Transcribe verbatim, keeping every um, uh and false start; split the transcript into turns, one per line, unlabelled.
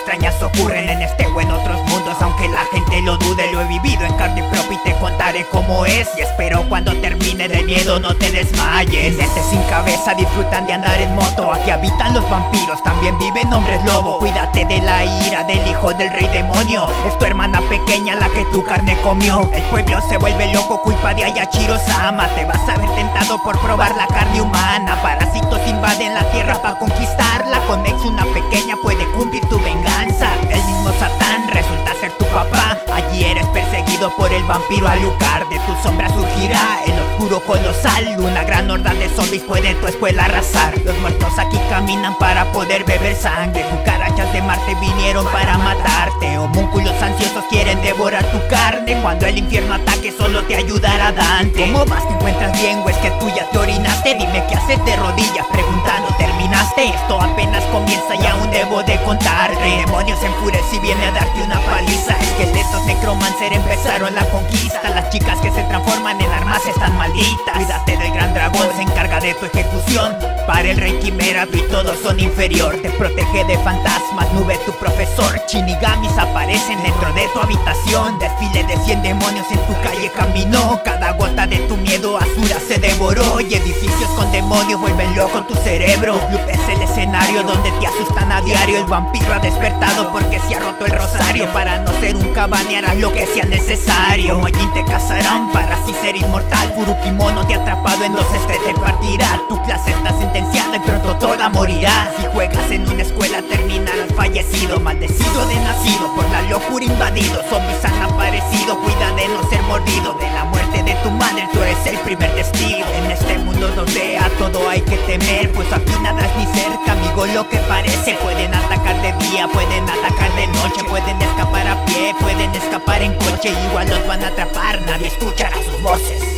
extrañas ocurren en este o en otros mundos, aunque la gente lo dude. Lo he vivido en carne propia y te contaré cómo es, y espero cuando termine del miedo no te desmayes. Gente sin cabeza disfrutan de andar en moto. Aquí habitan los vampiros, también viven hombres lobo. Cuídate de la ira del hijo del rey demonio. Es tu hermana pequeña la que tu carne comió. El pueblo se vuelve loco, culpa de Ayashiro-sama. Te vas a ver tentado por probar la carne humana. Parásitos invaden la tierra para conquistarla. Con ex una pequeña puede cumplir tu venganza. El mismo Satán resulta ser tu papá. Allí eres perseguido por el vampiro Alucard. De tu sombra surgirá el oscuro colosal. Una gran horda de zombies puede tu escuela arrasar. Los muertos aquí caminan para poder beber sangre. Cucarachas de Marte vinieron para matarte. Homúnculos ansiosos quieren devorar tu carne. Cuando el infierno ataque solo te ayudará Dante. ¿Cómo vas? ¿Te encuentras bien o es que tú ya te orinaste? Dime qué haces de rodillas preguntando ¿terminaste? Esto apenas comienza y aún debo de contarte. Demonios enfurece y viene a darte una paliza. Esqueletos necromancer empezaron la conquista. Las chicas que se transforman en armas están malditas. Cuídate del gran dragón, se encarga de tu ejecución. Para el rey quimera y todos son inferior. Te protege de fantasmas, Nube tu profesor. Shinigamis aparecen dentro de tu habitación. Desfile de cien demonios en tu calle caminó. Cada gota de tu miedo Asura se devoró. Y edificios con demonios vuelven loco tu cerebro. Loop es el escenario donde te asustan a diario. El vampiro ha despertado porque se ha roto el rosario. Para no ser un cabane harás lo que sea necesario. Como Jin te cazarán para así ser inmortal. Furukimono te ha atrapado en dos, este te partirá. Tu clase está sentenciada y pronto toda morirá. Si juegas en una escuela terminarás fallecido. Maldecido de nacido, por la locura invadido. Zombies han aparecido, cuida de no ser mordido. De la muerte de tu madre tú eres el primer testigo. En este mundo donde a todo hay que temer, pues aquí nada es ni cerca, amigo, lo que parece. Pueden atacar de día, pueden atacar de noche. Pueden escapar a pie, pueden escapar en coche. Igual los van a atrapar, nadie escuchará sus voces.